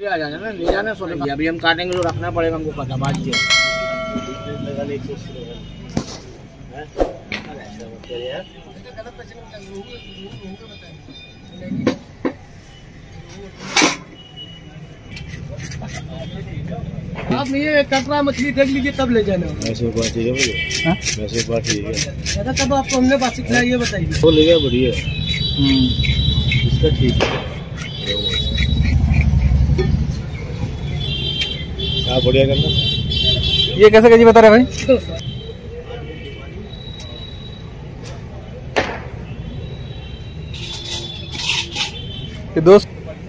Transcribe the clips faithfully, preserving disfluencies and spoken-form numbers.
आ जाना ना, ले जाना सोने। अभी हम काटेंगे तो रखना पड़ेगा हमको, पता बात ये आप ये कटरा मछली देख लीजिए तब ले जाना। ऐसे बात ठीक है मुझे, ऐसे बात ठीक है दादा। तब आपको हमने बात सिखाया, ये बताइए। वो ले गया बढ़िया, इसका ठीक है। आप बढ़िया करना। ये कैसे केजी बता रहे भाई? ये दोस्त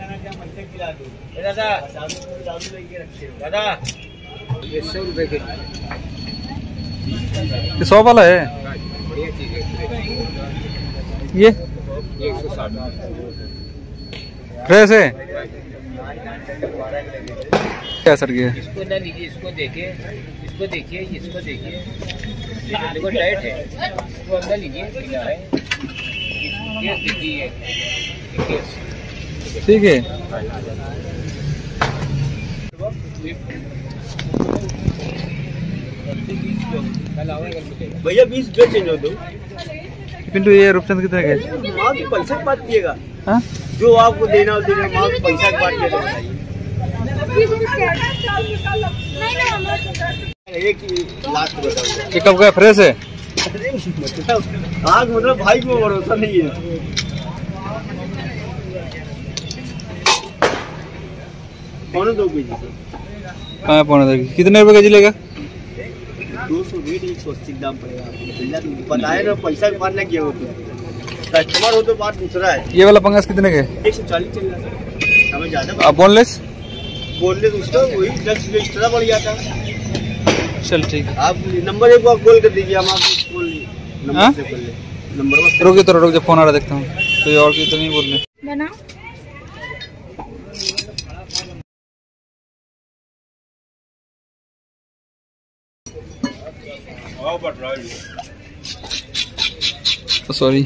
दादा दादा ये सौ रुपए के, ये सौ वाला है। बढ़िया चीज है। ये एक सौ साठ फ्रेश है क्या सर? ये इसको ना लीजिए, इसको देखिए, इसको देखिए, इसको देखिए, देखो टाइट है, इसको अंदर लीजिए, ढीला है। ये देखिए, ठीक है। भैया बीस जो चेंज हो दो। पिंटू ये रूपचंद कितने के? माँ की पैसा की बात किएगा, हाँ जो आपको देना हो देना, माँ की पैसा की बात किएगा। एक लास्ट बताओ, ये कब गया? फ्रेश है? आग मतलब भाई को भरोसा नहीं है। पौने दो के जी कहाँ पौने दो? कितने रुपए के जी लेगा? दो सौ वेट एक सौ अस्सी दाम पड़ेगा आपको। बताए ना, पैसा की बात ना किया हो तो कस्टमर हो तो बात दूसरा है। ये वाला पंगास कितने के? एक सौ चालीस चल रहा है, हमें ज्यादा। अब बोनलेस बोनलेस उसका वही दस किलो एक्स्ट्रा बढ़ जाता। चल ठीक है। आप नंबर एक बार कॉल कर दीजिए, हम आपको कॉल नंबर से कर ले। नंबर बस रुक तो रुक जा, फोन आ रहा, देखता हूँ कोई और की तो नहीं बोलने। बनाओ सॉरी।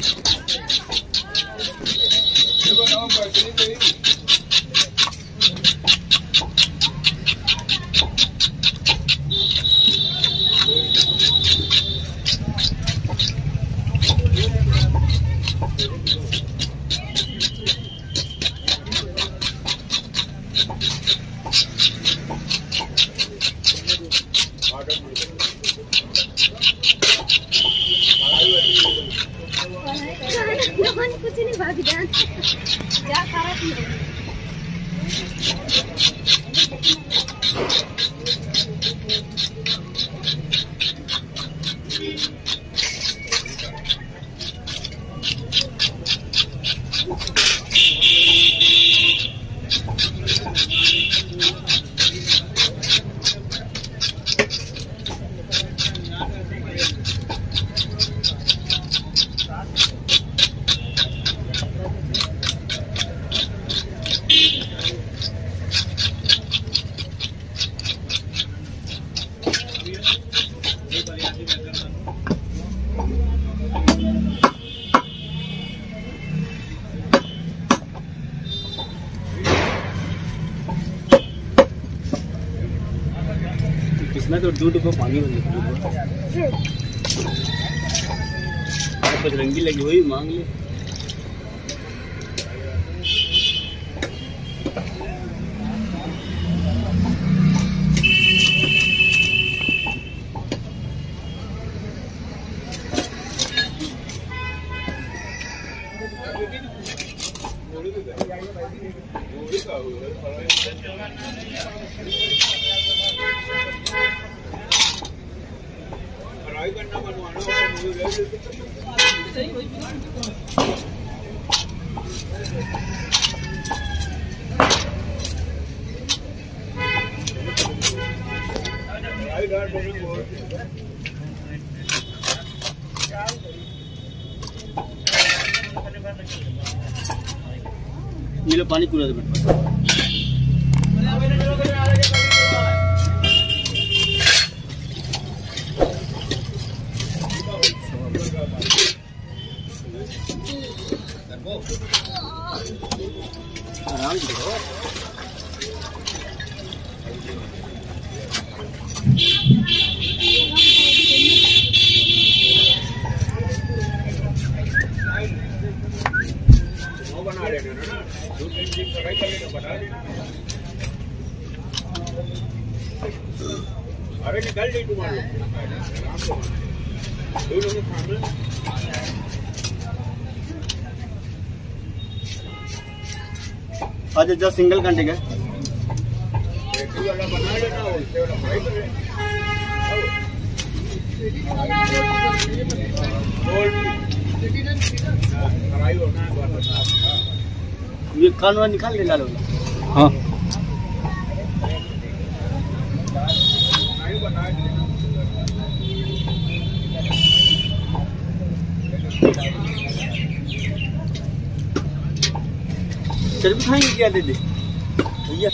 कुछ नहीं भाग जान क्या खराब नहीं इसमें तो दूध को पानी में रंगी लगी हुई मांग ले। ये लो पानी पूरा दे बेटा। आराम से अरे निकाल दी तुम्हारे आज जो सिंगल घंटे का ये कानून निकाल ले लो। हाँ चल भी खाएंगे क्या दे दे भैया।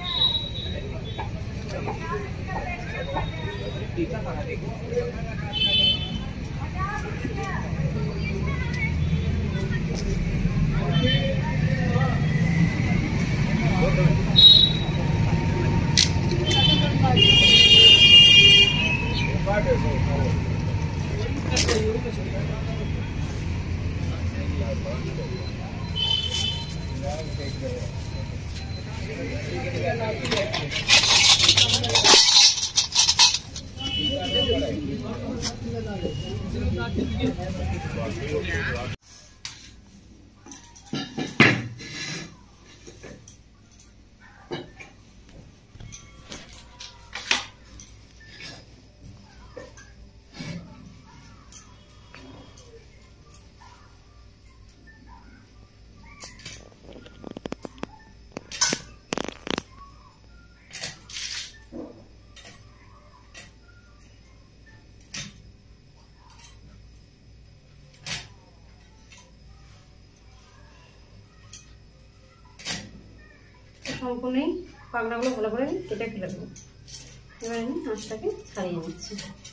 সম্পূর্ণ পাগলাগুলো ভালো করে কেটে ফেলে দেবো। এবার আমি আঁশটাকে ছাড়িয়ে নিচ্ছি।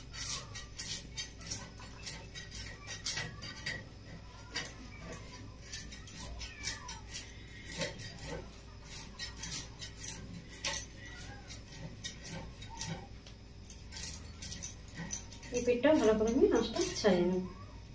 এই পিঠটা ভালো করে আমি আঁশটা ছাড়িয়ে নেব।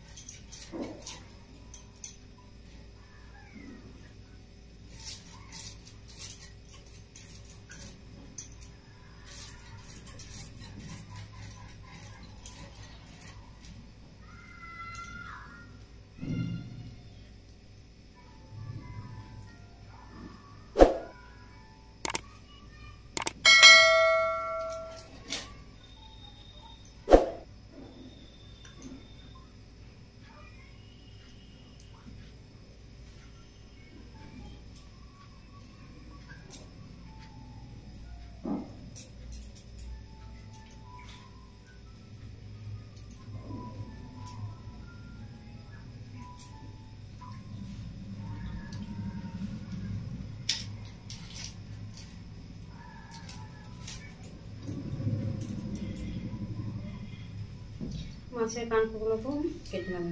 মাছের কানগুলোকেও কেটে নেব।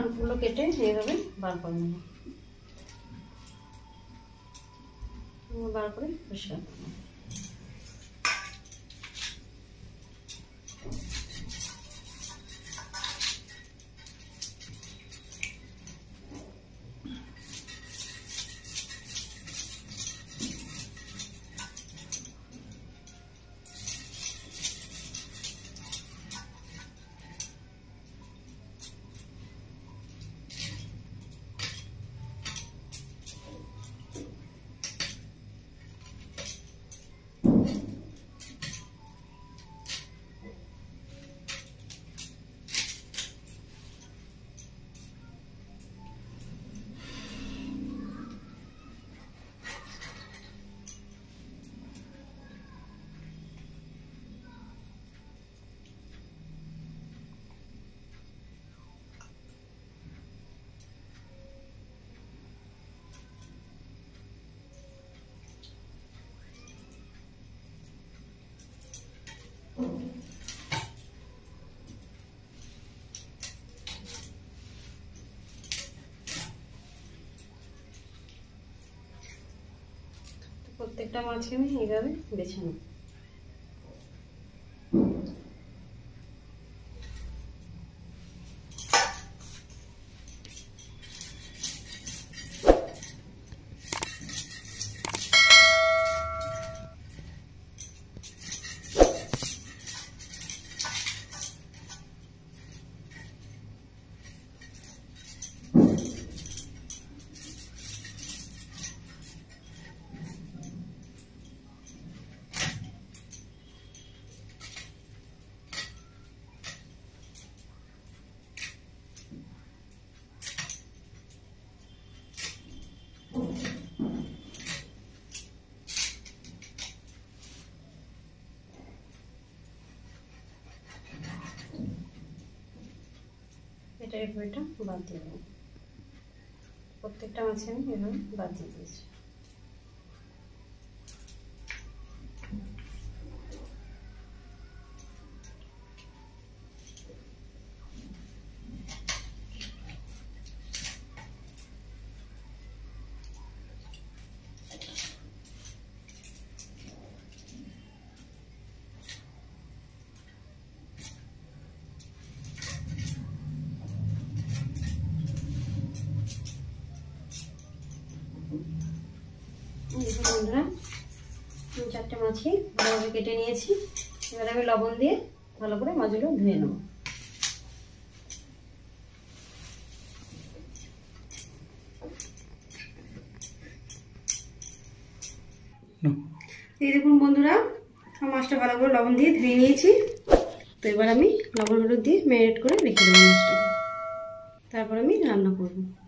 কানগুলো কেটে এইভাবে বার করে নেব, বার করে পরিষ্কার করে নেব। প্রত্যেকটা মাছকে আমি এইভাবে বেছে নেব। এটা এটা বাদ দিয়ে দেবো, প্রত্যেকটা মাছে আমি এভাবে বাদ দিয়ে দিয়েছি। বন্ধুরা চারটে মাছই ভালোভাবে কেটে নিয়েছি, এবার আমি লবণ দিয়ে ভালো করে মাছগুলো ধুয়ে নেব। এই দেখুন বন্ধুরা, মাছটা ভালো করে লবণ দিয়ে ধুয়ে নিয়েছি। তো এবার আমি লবণ হলুদ দিয়ে ম্যারিনেট করে রেখে দেবো মাছটা, তারপর আমি রান্না করবো।